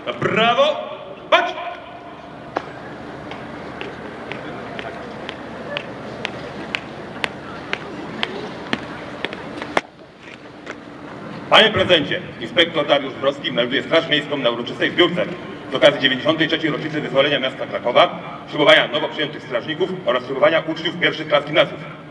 Brawo! Patrz! Panie prezydencie, inspektor Dariusz Browski melduje Straż Miejską na uroczystej zbiórce z okazji 93. rocznicy wyzwolenia miasta Krakowa, ślubowania nowo przyjętych strażników oraz ślubowania uczniów pierwszych klas gimnazjów.